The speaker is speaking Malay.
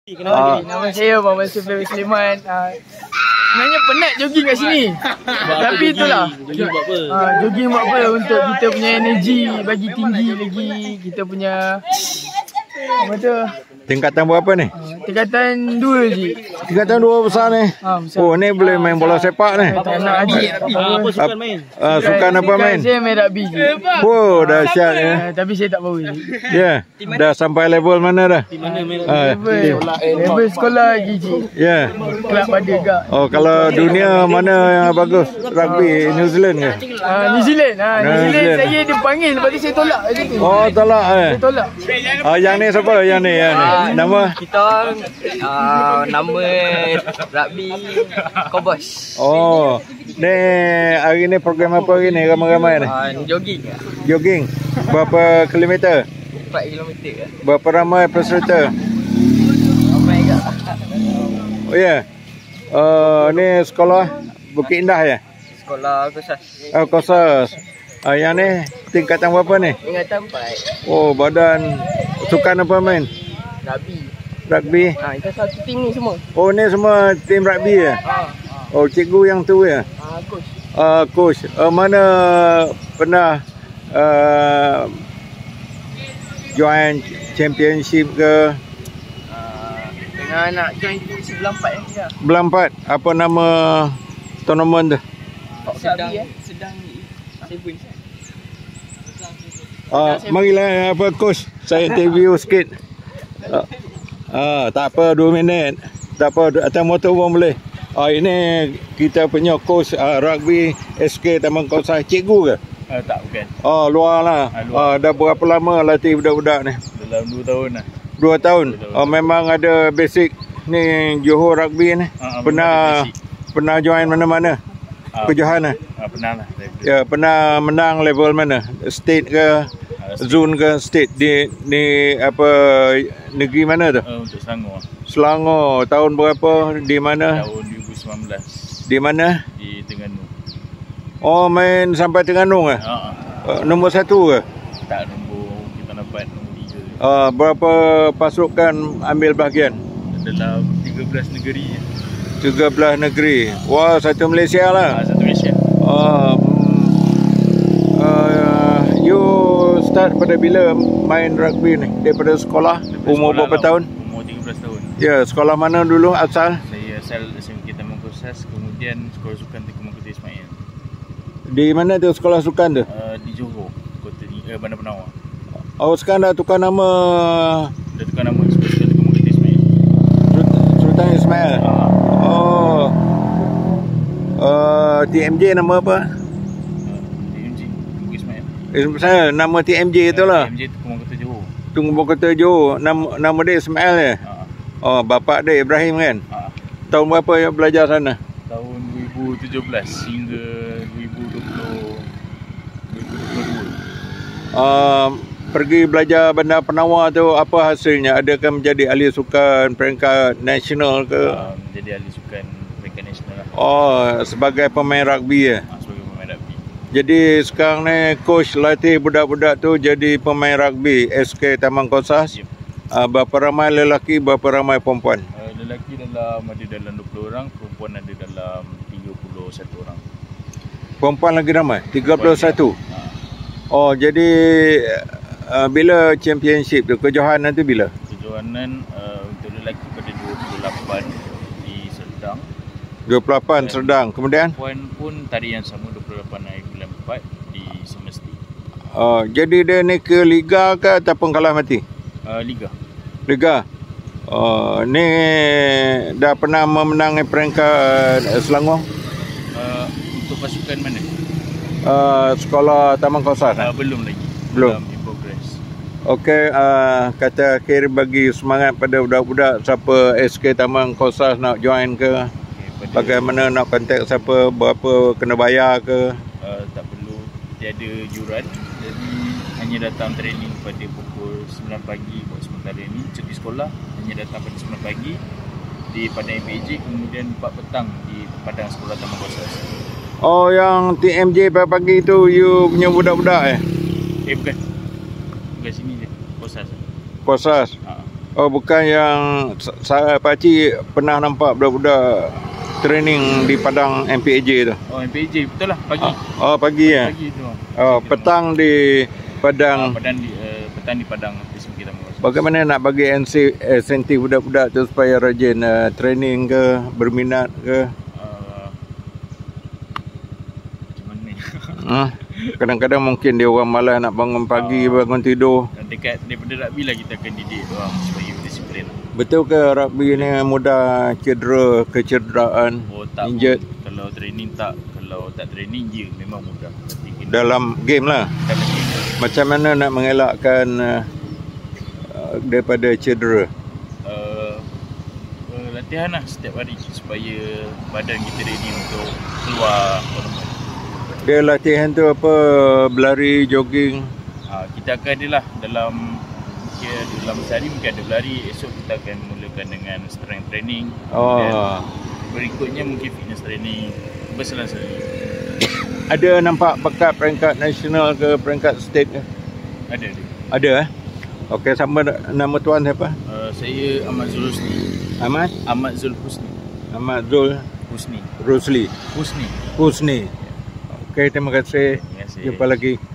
Nama saya Muhammad Sufian Sulaiman. Sebenarnya penat jogging kat sini. Tapi itulah. Jogging buat apa? Jogging buat apa? Untuk kita punya energi bagi tinggi lagi. Kita punya apa tu? Tingkatan berapa ni? Tingkatan 2 je. Tingkatan 2 besar ni. Besar. Oh, ni boleh main bola sepak ni. Tak nak haji. Apa sukan main? Sukan apa main? Saya main rugby je. Oh, dahsyat ya. Tapi saya tak bawa je. Ya. Dah sampai level mana dah? Di mana main? Level sekolah lagi je. Ya. Kelab pada gak. Oh, kalau dunia mana yang bagus? Rugby New Zealand ke? New Zealand. New Zealand Zealand. saya dia panggil. Lepas tu saya tolak. Oh, tolak eh. Saya tolak. Yang ni siapa? Yang ni. Nama? Kita nama rugby Cowboys. Oh, ni hari ni program apa hari ni ramai-ramai ni? Jogging. Jogging. Berapa kilometer? 4 km ke? Berapa ramai peserta? Ramai ke? Oh ya. Ni sekolah Bukit Indah ya? Sekolah Kosas. Kosas. Yang ni tingkatan berapa ni? Tingkatan 4. Oh, badan sukan apa main? Rugby. Kita satu tim ni semua. Oh, ni semua tim rugby ya? Oh, cikgu yang tu ya? Coach. Coach. Mana pernah join championship ke? Tengah nak join tim sebelah 4 yang dia. Belah 4. Apa nama tournament tu? Sedang Seven. Marilah apa coach, saya interview sikit. Tak apa 2 minit. Tak apa atas motor pun boleh. Ini kita punya coach rugby SK Taman Kosas. Cikgu ke? Tak, bukan. Luar lah. Dah berapa lama latih budak-budak ni? Dalam 2 tahun lah. 2 tahun. Memang ada basic ni Johor rugby ni. Pernah join mana-mana? Kejohanan? Pernah lah. Ya, pernah menang level mana? State ke? Zone ke? State di apa negeri mana tu? Untuk Selangor. Selangor. Tahun berapa? Di mana? Tahun 2019. Di mana? Di Terengganu. Oh, main sampai Terengganu ke? Nombor 1 ke? Tak, kita dapat nombor 3. Berapa pasukan ambil bahagian? Dalam 13 negeri. 13 negeri. Wah, satu Malaysia lah. Satu Malaysia. You start pada bila main rugby ni? Daripada sekolah? Umur berapa tahun? Umur 13 tahun. Ya, sekolah mana dulu asal? Saya asal SMK Taman Kosas, kemudian sekolah sukan Tengku Kota Ismail. Di mana tu sekolah sukan tu? Di Johor, Bandar Penawar. Oh, sekarang dah tukar nama. Dah tukar nama, sekolah sukan Tengku Kota Ismail. Sultan Ismail. TMJ nama apa? TMJ Tengku Ismail. Saya nama TMJ itulah. TMJ Tengku Kota Johor. Tengku Kota Johor. Nama dia Ismail ya? Oh, bapak dia Ibrahim kan? Tahun berapa yang belajar sana? Tahun 2017 hingga 2022. Pergi belajar Bandar Penawar tu apa hasilnya? Adakah menjadi ahli sukan peringkat nasional ke? Menjadi ahli sukan peringkat nasional lah. Sebagai pemain rugby ya? Sebagai pemain rugby. Jadi sekarang ni coach latih budak-budak tu jadi pemain rugby SK Taman Kosas. Yep. Berapa ramai lelaki, berapa ramai perempuan? Lelaki ada dalam 20 orang, perempuan ada dalam 31 orang. Perempuan lagi ramai? 31? Oh, jadi bila championship tu? Kejohanan tu bila? Kejohanan untuk lelaki pada 28 di Serdang. 28 Serdang. Kemudian? Perempuan pun tarikh yang sama 28 hari bulan 4 di Semesti. Jadi dia ni ke Liga ke ataupun kalah mati? Liga. Ni dah pernah memenangi peringkat Selangor? Untuk pasukan mana? Sekolah Taman Kosas? Belum lagi. Belum. In progress. Okey, kata akhir bagi semangat pada budak-budak siapa SK Taman Kosas nak join ke? Bagaimana nak kontak siapa, berapa kena bayar ke? Tak perlu, tiada yuran. Jadi hanya datang training pada pukul 9 pagi buat sementara ini. Cuti sekolah hanya datang pada 9 pagi di Padang MPJ, kemudian 4 petang di Padang Sekolah Taman Kosas. Oh, yang TMJ pagi tu you punya budak-budak bukan. Bukan sini je, Kosas. Kosas. Oh, bukan yang saya pakcik pernah nampak budak-budak training di padang MPAJ tu. Oh, MPAJ betul lah pagi. Oh, pagi ya. Pagi tu. Oh, petang di padang. Petang di padang Islam kita. Bagaimana nak bagi insentif budak-budak tu supaya rajin training ke, berminat ke? Macam mana? Kadang-kadang mungkin dia orang malas nak bangun pagi, bangun tidur. Dekat daripada rugby lah kita akan didik orang supaya disiplin. Betul ke rugby ni mudah cedera, kecederaan, Oh tak, injured? Kalau training tak, kalau tak training je memang mudah. Dalam game lah. Dalam game. Macam mana nak mengelakkan daripada cedera? Latihan lah setiap hari supaya badan kita ready untuk keluar tournament. Dia latihan tu apa? Berlari, jogging? Kita akan adalah dalam sehari mungkin ada berlari. Esok kita akan mulakan dengan strength training. Dan berikutnya mungkin fitness training. Berselang-seling. Ada nampak pekat peringkat nasional ke peringkat state ke? Ada. Ada Okey, sama nama tuan siapa? Saya Ahmad Zul Husni. Ahmad Zul Husni. Ahmad Zul Husni. Rusli. Husni. Husni. Okey, terima kasih. Terima kasih. Jumpa lagi.